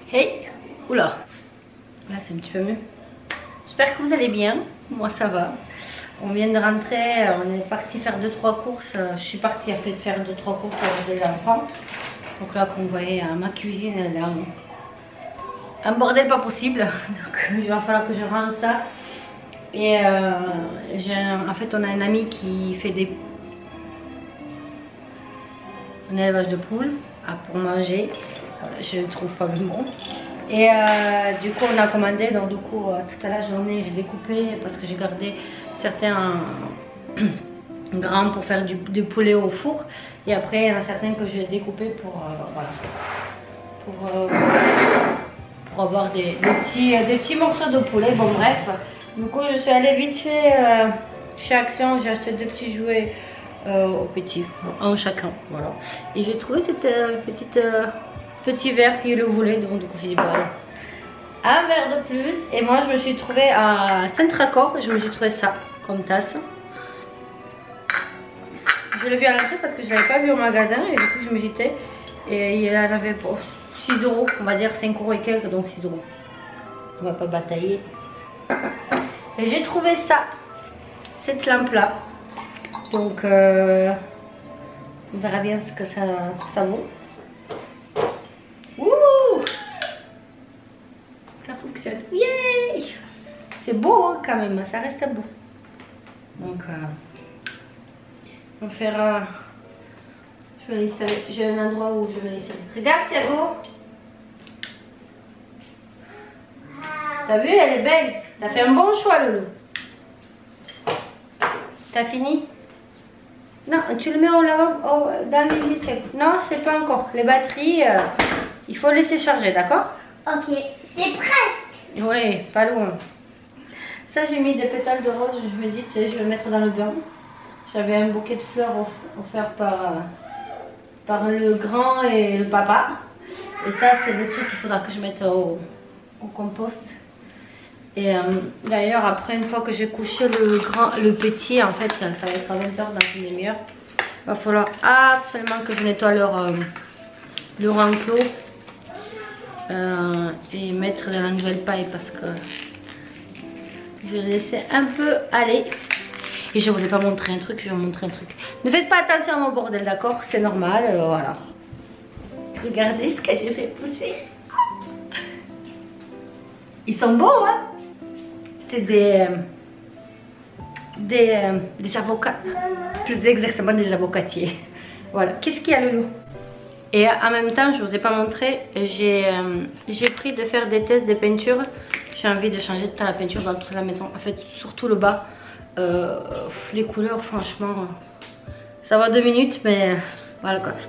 Hey, oula, là c'est un petit peu mieux. J'espère que vous allez bien, moi ça va. On vient de rentrer, on est parti faire 2-3 courses. Je suis partie après faire 2-3 courses avec les enfants. Donc là, comme vous voyez, ma cuisine elle est un bordel pas possible. Donc il va falloir que je range ça. Et en fait, on a un ami qui fait un élevage de poules pour manger. Voilà, je ne trouve pas le mot. Et du coup, on a commandé. Donc, du coup, tout à l'heure, j'ai découpé parce que j'ai gardé certains grands pour faire du poulet au four. Et après, il y en a certains que j'ai découpé pour, voilà, pour avoir des petits morceaux de poulet. Bon, bref. Du coup, je suis allée vite fait chez Action. J'ai acheté 2 petits jouets au petit, un chacun. Voilà. Et j'ai trouvé cette petit verre qui le voulait. Donc, du coup, j'ai dit, voilà. Un verre de plus. Et moi, je me suis trouvée à Saint-Raccord. Je me suis trouvé ça comme tasse. Je l'ai vu à l'entrée parce que je ne l'avais pas vu au magasin. Et du coup, je me j'étais. Et il en avait pour 6 €. On va dire 5 € et quelques. Donc 6 €. On va pas batailler. Et j'ai trouvé ça. Cette lampe là. Donc, on verra bien ce que ça vaut. Ouh! Ça fonctionne. Yay! C'est beau hein, quand même, ça reste beau. Donc, on va faire. Je vais l'installer. J'ai un endroit où je vais l'installer. Regarde, Thiago. T'as vu, elle est belle. T'as fait un bon choix, Loulou. T'as fini? Non, tu le mets au lavabo, dans le lit. Non, c'est pas encore. Les batteries, il faut laisser charger, d'accord? Ok, c'est presque. Oui, pas loin. Ça, j'ai mis des pétales de rose. Je me dis, tu sais, je vais le mettre dans le bain. J'avais un bouquet de fleurs offert par le grand et le papa. Et ça, c'est des trucs qu'il faudra que je mette au compost. Et d'ailleurs, après, une fois que j'ai couché le petit, en fait, ça va être à 20 h dans une demi-heure. Il va falloir absolument que je nettoie leur enclos et mettre de la nouvelle paille parce que je vais laisser un peu aller. Et je ne vous ai pas montré un truc, je vais vous montrer un truc. Ne faites pas attention à mon bordel, d'accord? C'est normal, voilà. Regardez ce que j'ai fait pousser. Ils sont beaux, hein? C'est des avocats. Plus exactement des avocatiers. Voilà. Qu'est-ce qu'il y a, Loulou? Et en même temps, je ne vous ai pas montré, j'ai pris de faire des tests de peinture. J'ai envie de changer toute la peinture dans toute la maison. En fait, surtout le bas. Les couleurs, franchement, ça va 2 minutes, mais voilà quoi.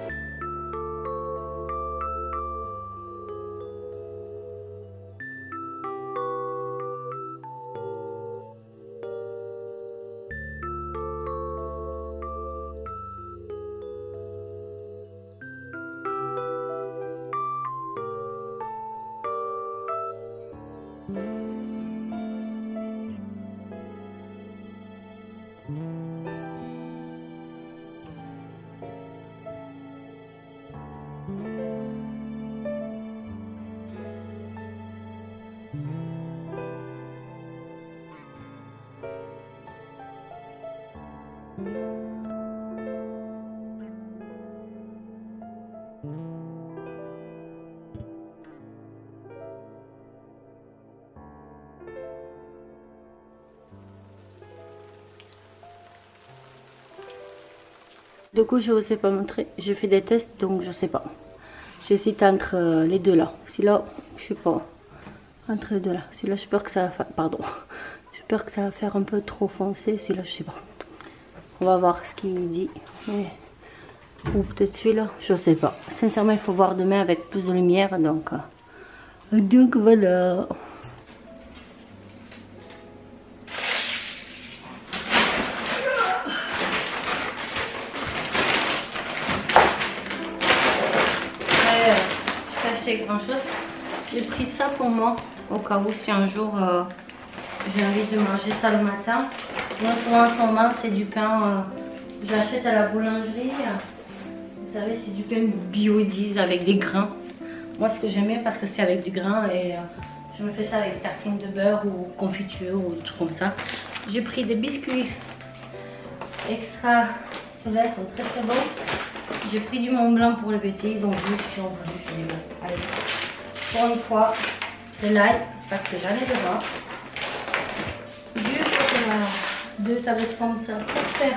Du coup, je ne vous ai pas montré. J'ai fait des tests, donc je sais pas. J'hésite entre les deux là. Celui-là, je sais pas. Entre les deux là. Celui-là, j'ai peur que ça va faire. Pardon. J'ai peur que ça va faire un peu trop foncé. Celui-là, je sais pas. On va voir ce qu'il dit. Mais... ou peut-être celui-là. Je sais pas. Sincèrement, il faut voir demain avec plus de lumière. Donc voilà. Grand chose, j'ai pris ça pour moi au cas où si un jour j'ai envie de manger ça le matin. Moi souvent en ce moment c'est du pain, j'achète à la boulangerie, vous savez c'est du pain bio ils disent avec des grains. Moi ce que j'aime bien parce que c'est avec du grain et je me fais ça avec tartine de beurre ou confiture ou des trucs comme ça. J'ai pris des biscuits extra, ceux-là ils sont très très bons. J'ai pris du Mont Blanc pour les petits, donc vu qu'ils ont voulu, je dis bon, allez, pour une fois, de l'ail parce que j'en ai besoin. Du chocolat, 2 tablettes comme ça pour faire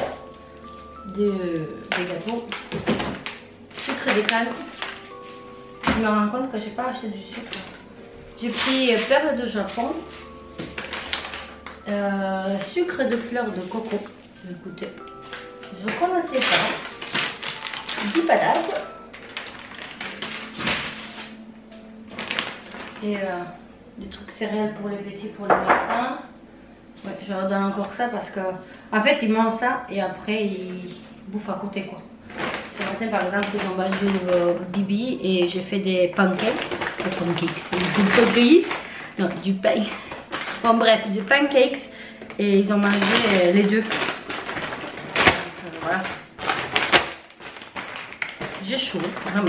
des gâteaux. Sucre de canne. Je me rends compte que j'ai pas acheté du sucre. J'ai pris perles de Japon, sucre de fleurs de coco. Je vais goûter. Je connaissais pas. 10 patates. Et des trucs céréales pour les petits pour le matin. Ouais, je leur donne encore ça parce que en fait ils mangent ça et après ils bouffent à côté quoi. Ce matin par exemple ils ont mangé du bibi et j'ai fait des pancakes. Non, du pain. Bon bref, du pancakes et ils ont mangé les deux. Voilà. J'ai chaud, vraiment.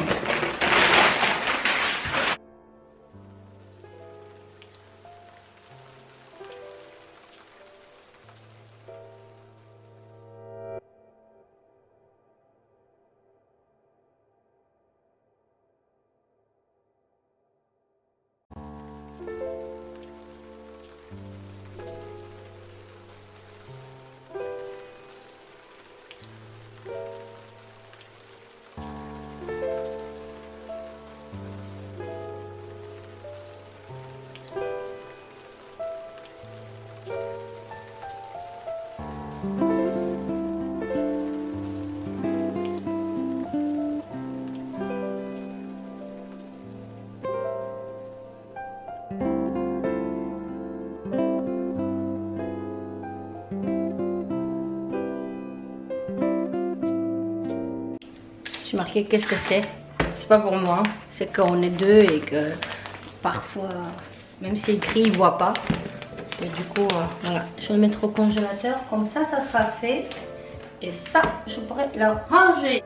J'ai marqué qu'est-ce que c'est. C'est pas pour moi, c'est qu'on est deux et que parfois, même si écrit, il voit pas. Et du coup, voilà, je vais le mettre au congélateur. Comme ça sera fait. Et ça, je pourrais le ranger.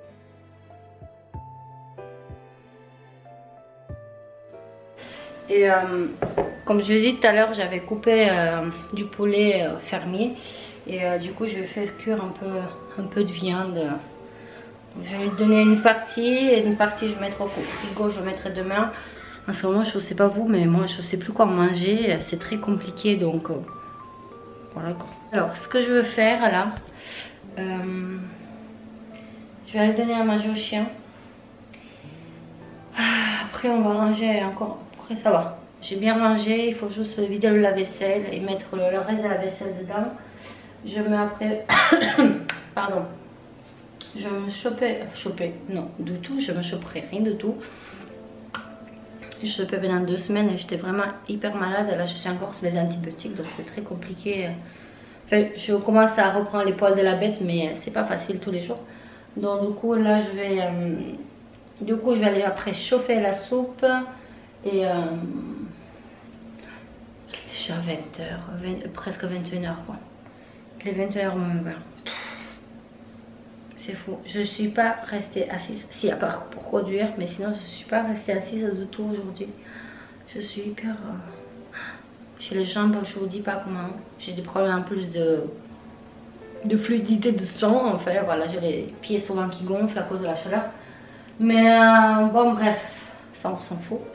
Et comme je l'ai dit tout à l'heure, j'avais coupé du poulet fermier. Et du coup, je vais faire cuire un peu de viande. Je vais lui donner une partie et une partie je vais mettre au frigo, je mettrai demain. En ce moment, je ne sais pas vous, mais moi je ne sais plus quoi manger. C'est très compliqué donc voilà quoi. Alors, ce que je veux faire là, je vais aller donner à manger au chien. Après, on va ranger encore. Après, ça va. J'ai bien mangé. Il faut juste vider le lave-vaisselle et mettre le reste de la vaisselle dedans. Je mets après. Pardon. Je me chopais, non, du tout, je me choperai rien du tout. Je chopais pendant 2 semaines et j'étais vraiment hyper malade. Là, je suis encore sur les antibiotiques, donc c'est très compliqué. Enfin, je commence à reprendre les poils de la bête, mais c'est pas facile tous les jours. Donc, du coup, là, je vais aller après chauffer la soupe et déjà 20h, presque 21h quoi. Les 21h moins 20. C'est fou. Je ne suis pas restée assise. Si, à part pour conduire, mais sinon, je ne suis pas restée assise du tout aujourd'hui. Je suis hyper. J'ai les jambes, je vous dis pas comment. J'ai des problèmes en plus de fluidité de sang. Enfin, voilà, j'ai les pieds souvent qui gonflent à cause de la chaleur. Mais bon, bref, ça, on s'en fout.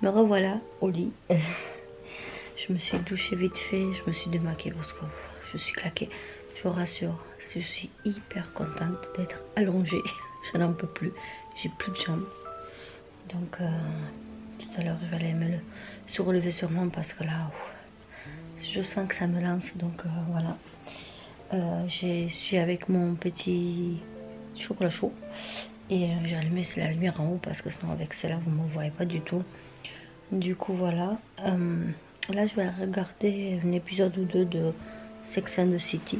Me revoilà au lit. Je me suis douchée vite fait, je me suis démaquillée parce que je suis claquée. Je vous rassure, je suis hyper contente d'être allongée. Je n'en peux plus, j'ai plus de jambes. Donc tout à l'heure je vais aller me relever sûrement parce que là, je sens que ça me lance. Donc voilà. Je suis avec mon petit chocolat chaud. Et j'ai allumé la lumière en haut parce que sinon avec celle-là vous ne me voyez pas du tout. Du coup voilà. Là je vais regarder un épisode ou deux de Sex and the City.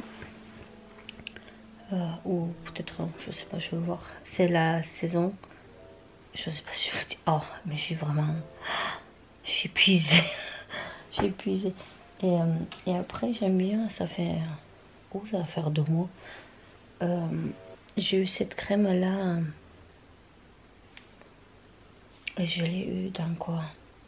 Ou peut-être, je sais pas, je vais voir. C'est la saison. Je sais pas si je vous dis. Oh, mais j'ai vraiment. J'ai épuisé. J'ai épuisé. Et après j'aime bien, ça fait. Oh, ça va faire 2 mois. J'ai eu cette crème là. Et je l'ai eu dans quoi?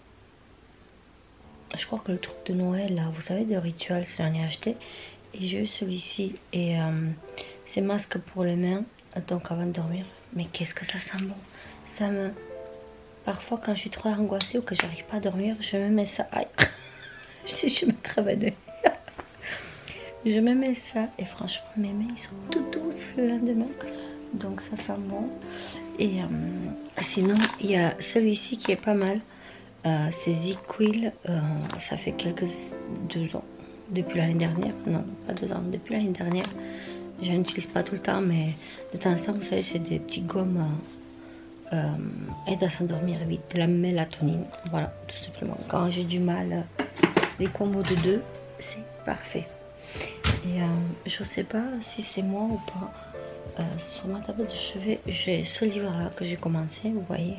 Je crois que le truc de Noël là, vous savez, de Ritual, j'en ai acheté. Et j'ai eu celui-ci. Et c'est masque pour les mains. Donc avant de dormir. Mais qu'est-ce que ça sent bon. Ça me. Parfois quand je suis trop angoissée ou que j'arrive pas à dormir, je me mets ça. Aïe. Je me crève de. Je me mets ça et franchement mes mains ils sont tout douces le lendemain. Donc ça sent bon. Et sinon il y a celui-ci qui est pas mal. C'est ZzzQuil. Ça fait 2 ans. Depuis l'année dernière. Non, pas 2 ans. Depuis l'année dernière. Je n'utilise pas tout le temps, mais de temps en temps, vous savez, c'est des petits gommes aident à s'endormir vite. De la mélatonine. Voilà, tout simplement. Quand j'ai du mal, les combos de 2, c'est parfait. Et je sais pas si c'est moi ou pas. Sur ma table de chevet, j'ai ce livre-là que j'ai commencé, vous voyez.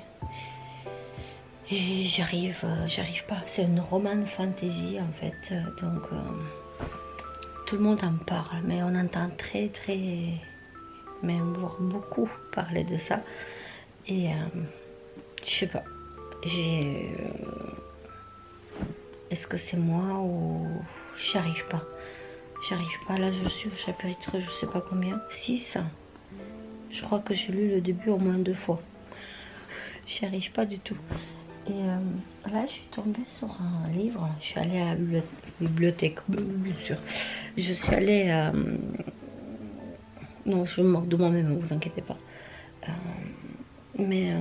Et j'arrive pas. C'est une romane fantasy en fait. Donc tout le monde en parle, mais on entend très, même voire beaucoup parler de ça. Et je sais pas. Est-ce que c'est moi ou j'y arrive pas? J'arrive pas. Là, je suis au chapitre, je sais pas combien. 6. Je crois que j'ai lu le début au moins 2 fois. J'y arrive pas du tout. Et là, je suis tombée sur un livre. Je suis allée à la bibliothèque, bien sûr. Je suis allée à. Non, je me moque de moi-même, ne vous inquiétez pas. Mais.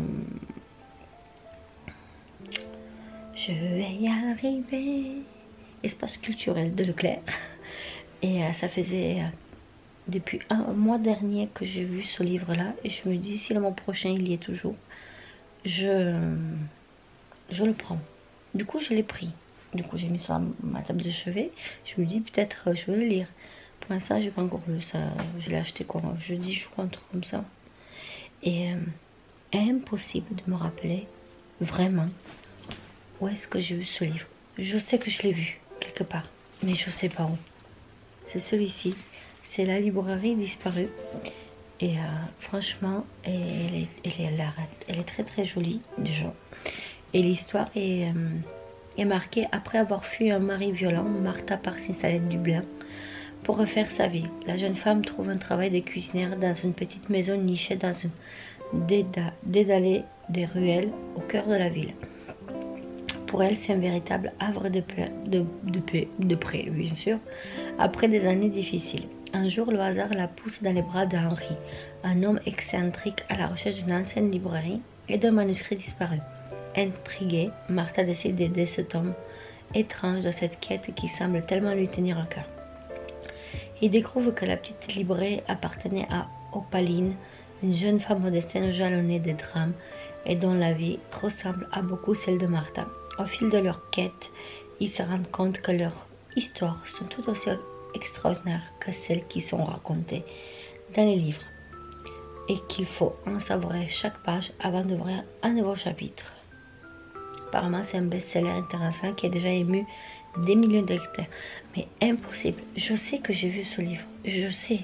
Je vais y arriver. Espace culturel de Leclerc. Et ça faisait. Depuis un mois dernier que j'ai vu ce livre-là. Et je me dis, si le mois prochain il y est toujours, je le prends. Du coup, je l'ai pris. Du coup, j'ai mis sur ma table de chevet. Je me dis, peut-être, je vais le lire. Pour l'instant, j'ai pas encore lu ça. Je l'ai acheté quoi, jeudi, je crois, un truc comme ça. Et impossible de me rappeler vraiment où est-ce que j'ai vu ce livre. Je sais que je l'ai vu quelque part, mais je sais pas où. C'est celui-ci. C'est La librairie disparue. Et franchement, elle est très très jolie déjà. Et l'histoire est marquée après avoir fui un mari violent. Martha part s'installer à Dublin pour refaire sa vie. La jeune femme trouve un travail de cuisinière dans une petite maison nichée dans une dédalée des ruelles au cœur de la ville. Pour elle, c'est un véritable havre de paix, bien sûr, après des années difficiles. Un jour, le hasard la pousse dans les bras d'Henri, un homme excentrique à la recherche d'une ancienne librairie et d'un manuscrit disparu. Intriguée, Martha décide d'aider cet homme étrange dans cette quête qui semble tellement lui tenir à cœur. Il découvre que la petite librairie appartenait à Opaline, une jeune femme au destin jalonné de drames et dont la vie ressemble à beaucoup celle de Martha. Au fil de leur quête, ils se rendent compte que leurs histoires sont tout aussi extraordinaires que celles qui sont racontées dans les livres et qu'il faut en savourer chaque page avant d'ouvrir un nouveau chapitre. Apparemment, c'est un best-seller international qui a déjà ému des millions de lecteurs. Mais impossible. Je sais que j'ai vu ce livre. Je sais.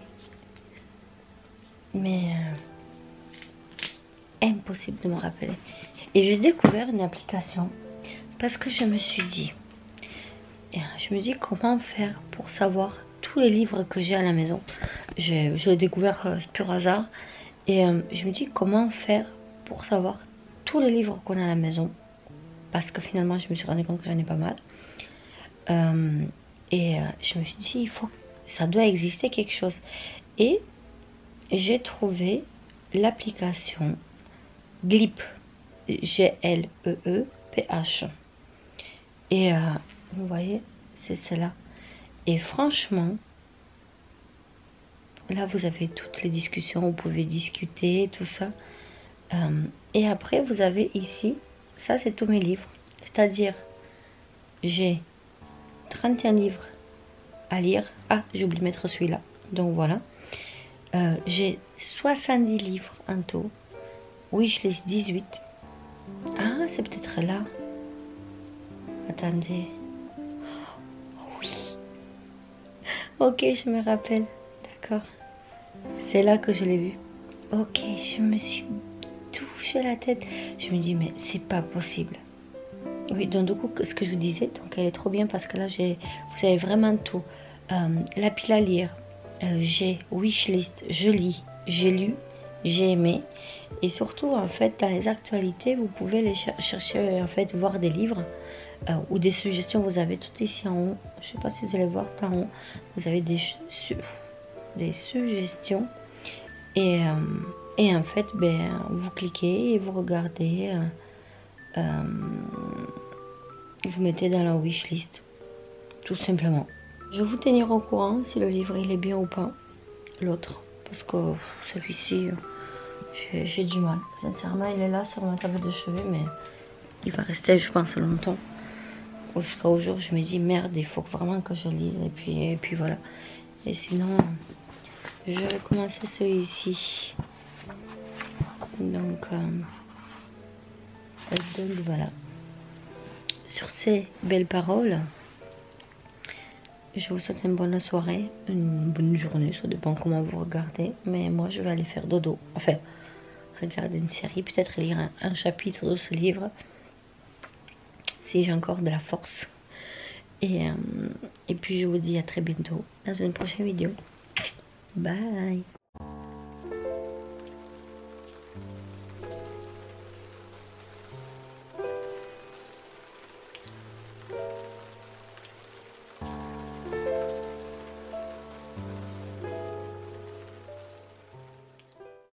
Mais impossible de me rappeler. Et j'ai découvert une application parce que je me suis dit, comment faire pour savoir tous les livres que j'ai à la maison. Je l'ai découvert pur hasard. Et je me dis comment faire pour savoir tous les livres qu'on a à la maison. parce que finalement je me suis rendu compte que j'en ai pas mal. Je me suis dit, ça doit exister quelque chose. Et j'ai trouvé l'application Gleep, G-L-E-E-P-H. Et vous voyez, c'est celle-là. Et franchement, là vous avez toutes les discussions, vous pouvez discuter, tout ça. Et après vous avez ici, ça c'est tous mes livres. C'est-à-dire, j'ai 31 livres à lire. Ah, j'ai oublié de mettre celui-là. Donc voilà. J'ai 70 livres en tout. Wishlist 18. Ah, c'est peut-être là. Attendez. Oh, oui. Ok, je me rappelle. D'accord. C'est là que je l'ai vu. Ok, je me suis touché la tête. Je me dis, mais c'est pas possible. Oui, donc du coup, ce que je vous disais, donc elle est trop bien parce que là, vous avez vraiment tout. La pile à lire. J'ai wishlist, je lis, j'ai lu, j'ai aimé. Et surtout, en fait, dans les actualités, vous pouvez les chercher, en fait, voir des livres ou des suggestions. Vous avez tout ici en haut. Je sais pas si vous allez voir, en haut, vous avez des suggestions. Et en fait, ben, vous cliquez et vous regardez. Vous mettez dans la wishlist, tout simplement. Je vais vous tenir au courant si le livre il est bien ou pas, l'autre, parce que celui-ci, j'ai du mal. Sincèrement, il est là sur ma table de chevet, mais il va rester, je pense, longtemps. Jusqu'au jour, je me dis merde, il faut vraiment que je lise, et puis voilà. Et sinon, je vais commencer celui-ci. Donc voilà. Sur ces belles paroles, je vous souhaite une bonne soirée, une bonne journée, ça dépend comment vous regardez. Mais moi, je vais aller faire dodo. Enfin, regarder une série, peut-être lire un chapitre de ce livre, si j'ai encore de la force. Et puis, je vous dis à très bientôt dans une prochaine vidéo. Bye!